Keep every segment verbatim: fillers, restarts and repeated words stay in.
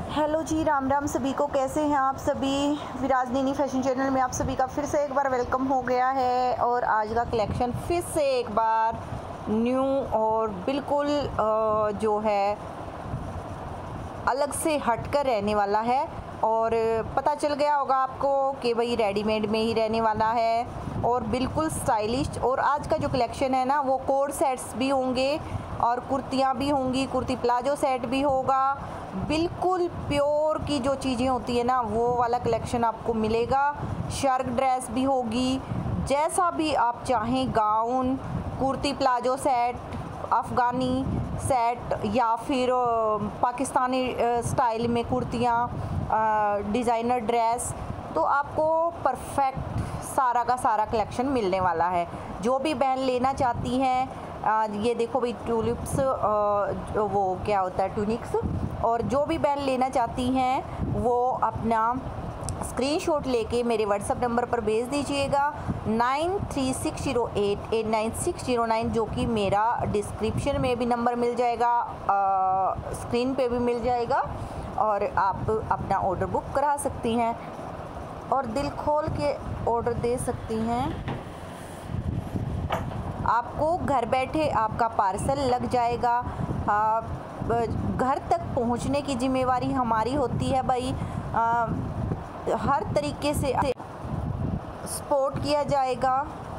Hello जी, राम राम सभी को। कैसे हैं आप सभी। विराज नैनी फैशन चैनल में आप सभी का फिर से एक बार वेलकम हो गया है। और आज का कलेक्शन फिर से एक बार न्यू और बिल्कुल जो है अलग से हटकर रहने वाला है। और पता चल गया होगा आपको कि भाई रेडीमेड में ही रहने वाला है और बिल्कुल स्टाइलिश। और आज का जो कलेक्शन है ना, वो कोड सेट्स भी होंगे और कुर्तियाँ भी होंगी, कुर्ती प्लाजो सेट भी होगा। बिल्कुल प्योर की जो चीज़ें होती है ना, वो वाला कलेक्शन आपको मिलेगा। शर्ट ड्रेस भी होगी, जैसा भी आप चाहें, gown, kurti palazzo set, Afghani set या फिर पाकिस्तानी स्टाइल में कुर्तियाँ, डिज़ाइनर ड्रेस, तो आपको परफेक्ट सारा का सारा कलेक्शन मिलने वाला है। जो भी बहन लेना चाहती हैं, आ, ये देखो भाई ट्यूलिप्स, वो क्या होता है, ट्यूनिक्स। और जो भी बहन लेना चाहती हैं वो अपना स्क्रीनशॉट लेके मेरे व्हाट्सएप नंबर पर भेज दीजिएगा nine three six zero eight eight nine six zero nine, जो कि मेरा डिस्क्रिप्शन में भी नंबर मिल जाएगा, आ, स्क्रीन पे भी मिल जाएगा। और आप अपना ऑर्डर बुक करा सकती हैं और दिल खोल के ऑर्डर दे सकती हैं। आपको घर बैठे आपका पार्सल लग जाएगा। आ, घर तक पहुंचने की जिम्मेवारी हमारी होती है भाई। आ, हर तरीके से सपोर्ट किया जाएगा।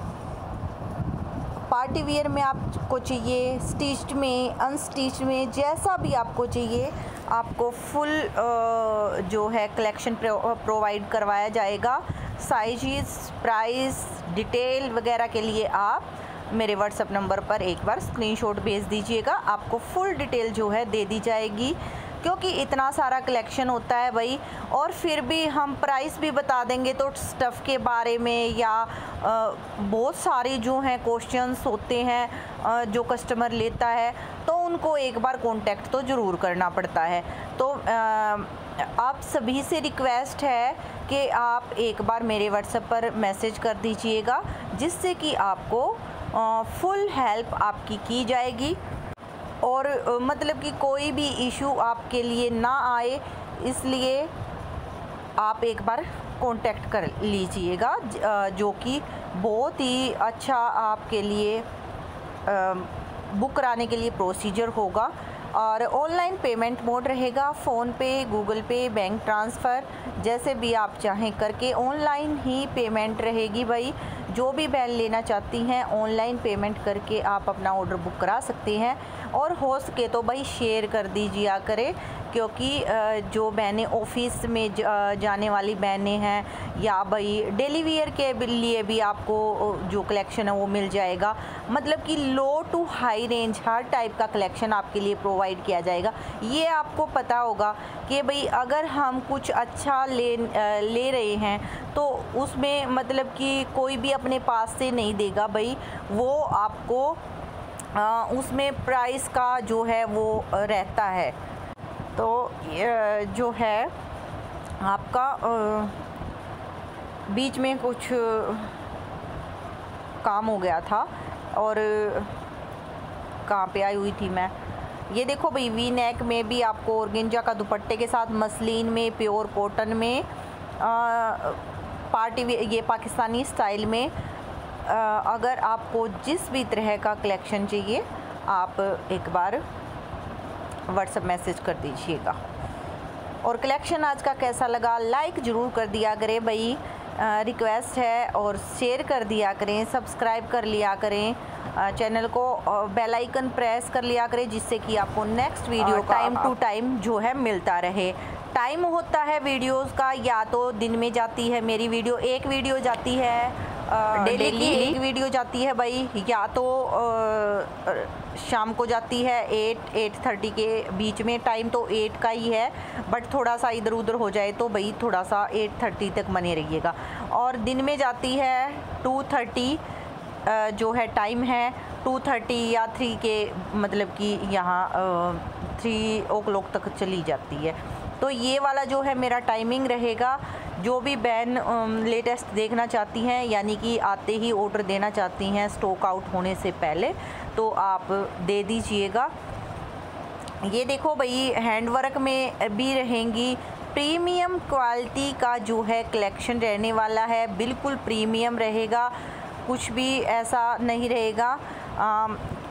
पार्टी वियर में आपको चाहिए, स्टिच्ड में, अनस्टिच्ड में, जैसा भी आपको चाहिए, आपको फुल जो है कलेक्शन प्रोवाइड करवाया जाएगा। साइज़, प्राइस, डिटेल वगैरह के लिए आप मेरे व्हाट्सएप नंबर पर एक बार स्क्रीनशॉट भेज दीजिएगा। आपको फुल डिटेल जो है दे दी जाएगी, क्योंकि इतना सारा कलेक्शन होता है भाई। और फिर भी हम प्राइस भी बता देंगे तो स्टफ़ के बारे में या आ, बहुत सारे जो हैं क्वेश्चंस होते हैं, आ, जो कस्टमर लेता है तो उनको एक बार कांटेक्ट तो ज़रूर करना पड़ता है। तो आ, आप सभी से रिक्वेस्ट है कि आप एक बार मेरे व्हाट्सएप पर मैसेज कर दीजिएगा, जिससे कि आपको फुल हेल्प आपकी की जाएगी। और मतलब कि कोई भी इशू आपके लिए ना आए, इसलिए आप एक बार कांटेक्ट कर लीजिएगा, जो कि बहुत ही अच्छा आपके लिए बुक कराने के लिए प्रोसीजर होगा। और ऑनलाइन पेमेंट मोड रहेगा, PhonePe, Google Pay, bank transfer, जैसे भी आप चाहें करके ऑनलाइन ही पेमेंट रहेगी भाई। जो भी बहन लेना चाहती हैं ऑनलाइन पेमेंट करके आप अपना ऑर्डर बुक करा सकते हैं। और हो सके तो भाई शेयर कर दीजिए करें, क्योंकि जो बहनें ऑफिस में जाने वाली बहनें हैं या भाई डेली वियर के लिए भी आपको जो कलेक्शन है वो मिल जाएगा। मतलब कि लो टू हाई रेंज हर टाइप का कलेक्शन आपके लिए प्रोवाइड किया जाएगा। ये आपको पता होगा कि भाई अगर हम कुछ अच्छा ले ले रहे हैं तो उसमें मतलब कि कोई भी अपने पास से नहीं देगा भाई, वो आपको आ, उसमें प्राइस का जो है वो रहता है। तो जो है आपका बीच में कुछ काम हो गया था और कहाँ पे आई हुई थी मैं। ये देखो भाई, वी नेक में भी आपको ऑर्गेंजा का दुपट्टे के साथ मसलिन में, प्योर कॉटन में, आ, पार्टी ये पाकिस्तानी स्टाइल में, आ, अगर आपको जिस भी तरह का कलेक्शन चाहिए आप एक बार व्हाट्सएप मैसेज कर दीजिएगा। और कलेक्शन आज का कैसा लगा लाइक ज़रूर कर दिया करें भाई, रिक्वेस्ट है। और शेयर कर दिया करें, सब्सक्राइब कर लिया करें चैनल को, बेल आइकन प्रेस कर लिया करें, जिससे कि आपको next video time to time जो है मिलता रहे। टाइम होता है वीडियोस का, या तो दिन में जाती है मेरी वीडियो, एक वीडियो जाती है डेली की, एक वीडियो जाती है भाई, या तो आ, शाम को जाती है एट एट थर्टी के बीच में। टाइम तो एट का ही है, बट थोड़ा सा इधर उधर हो जाए तो भाई थोड़ा सा एट थर्टी तक बने रहिएगा। और दिन में जाती है टू थर्टी जो है टाइम है, टू थर्टी या थ्री के, मतलब कि यहाँ थ्री ओ क्लॉक तक चली जाती है। तो ये वाला जो है मेरा टाइमिंग रहेगा। जो भी बहन लेटेस्ट देखना चाहती हैं, यानी कि आते ही ऑर्डर देना चाहती हैं स्टॉक आउट होने से पहले, तो आप दे दीजिएगा। ये देखो भाई हैंड वर्क में भी रहेंगी, प्रीमियम क्वालिटी का जो है कलेक्शन रहने वाला है, बिल्कुल प्रीमियम रहेगा, कुछ भी ऐसा नहीं रहेगा। आ,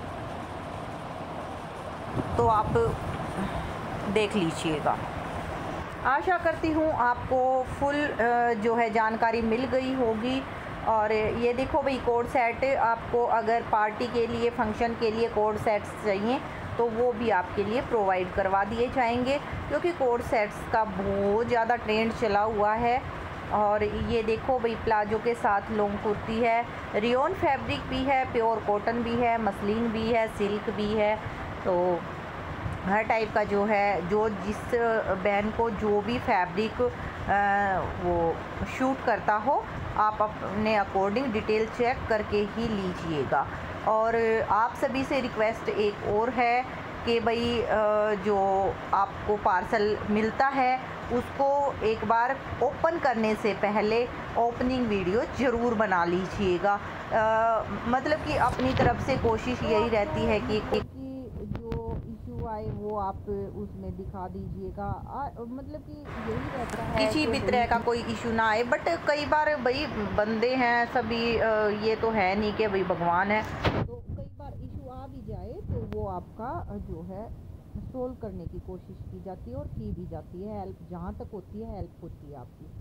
तो आप देख लीजिएगा। आशा करती हूँ आपको फुल जो है जानकारी मिल गई होगी। और ये देखो भाई कोड सेट, आपको अगर पार्टी के लिए, फंक्शन के लिए कोड सेट्स चाहिए तो वो भी आपके लिए प्रोवाइड करवा दिए जाएंगे, क्योंकि कोड सेट्स का बहुत ज़्यादा ट्रेंड चला हुआ है। और ये देखो भाई प्लाजो के साथ लॉन्ग कुर्ती है, रियोन फैब्रिक भी है, प्योर कॉटन भी है, मसलिन भी है, सिल्क भी है। तो हर टाइप का जो है, जो जिस बहन को जो भी फैब्रिक वो शूट करता हो, आप अपने अकॉर्डिंग डिटेल चेक करके ही लीजिएगा। और आप सभी से रिक्वेस्ट एक और है कि भाई जो आपको पार्सल मिलता है उसको एक बार ओपन करने से पहले ओपनिंग वीडियो ज़रूर बना लीजिएगा। मतलब कि अपनी तरफ से कोशिश यही रहती है कि आए वो आप उसमें दिखा दीजिएगा, मतलब कि यही रहता है, किसी भी तरह का कोई इशू ना आए। बट कई बार भाई बंदे हैं सभी, ये तो है नहीं कि भाई भगवान है, तो कई बार इशू आ भी जाए तो वो आपका जो है सोल्व करने की कोशिश की जाती है और की भी जाती है। हेल्प जहाँ तक होती है हेल्प होती है आपकी।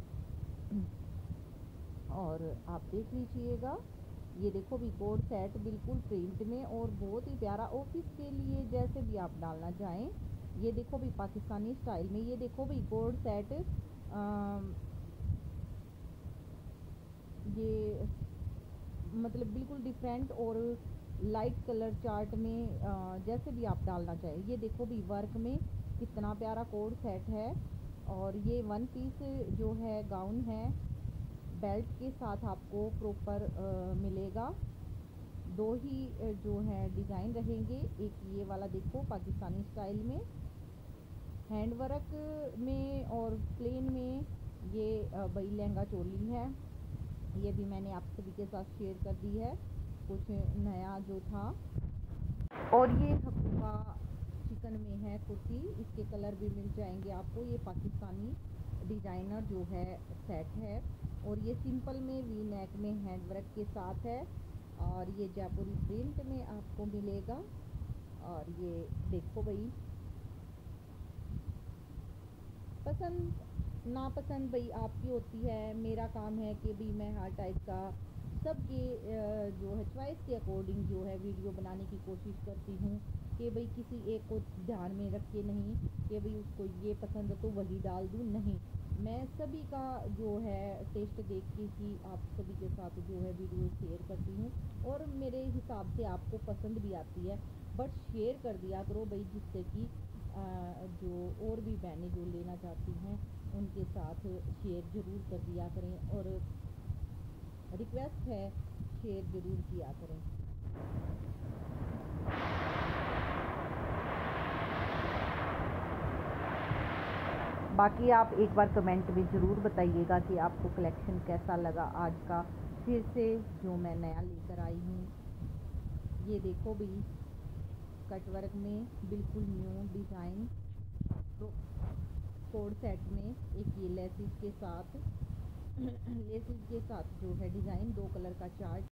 और आप देख लीजिएगा, ये देखो भी कोड सेट बिल्कुल प्रिंट में और बहुत ही प्यारा, ऑफिस के लिए जैसे भी आप डालना चाहें। ये देखो भी पाकिस्तानी स्टाइल में, ये देखो भी कोड सेट, आ, ये मतलब बिल्कुल डिफरेंट और लाइट कलर चार्ट में, आ, जैसे भी आप डालना चाहें। ये देखो भी वर्क में कितना प्यारा कोड सेट है। और ये वन पीस जो है गाउन है, बेल्ट के साथ आपको प्रॉपर मिलेगा। दो ही जो है डिज़ाइन रहेंगे, एक ये वाला देखो पाकिस्तानी स्टाइल में हैंड वर्क में और प्लेन में, ये भाई लहंगा चोली है। ये भी मैंने आप सभी के साथ शेयर कर दी है, कुछ नया जो था। और ये हक्का चिकन में है कुर्ती, इसके कलर भी मिल जाएंगे आपको। ये पाकिस्तानी डिज़ाइनर जो है सेट है, और ये सिंपल में वी नेक में हैंड वर्क के साथ है। और ये जयपुरी प्रिंट में आपको मिलेगा। और ये देखो भाई, पसंद नापसंद भाई आपकी होती है, मेरा काम है कि भाई मैं हर टाइप का सबके जो है चॉइस के अकॉर्डिंग जो है वीडियो बनाने की कोशिश करती हूँ, कि भाई किसी एक को ध्यान में रख के नहीं कि भाई उसको ये पसंद है तो वही डाल दूँ, नहीं। मैं सभी का जो है टेस्ट देख के ही आप सभी के साथ जो है वीडियो शेयर करती हूँ, और मेरे हिसाब से आपको पसंद भी आती है। बट शेयर कर दिया करो भाई, जिससे कि जो और भी बहनें जो लेना चाहती हैं उनके साथ शेयर ज़रूर कर दिया करें, और रिक्वेस्ट है शेयर ज़रूर किया करें। बाकी आप एक बार कमेंट में ज़रूर बताइएगा कि आपको कलेक्शन कैसा लगा आज का, फिर से जो मैं नया लेकर आई हूँ। ये देखो भी कट वर्क में बिल्कुल न्यू डिज़ाइन कोड सेट में, एक ये लेसिस के साथ लेसिस के साथ जो है डिज़ाइन, दो कलर का चार्ट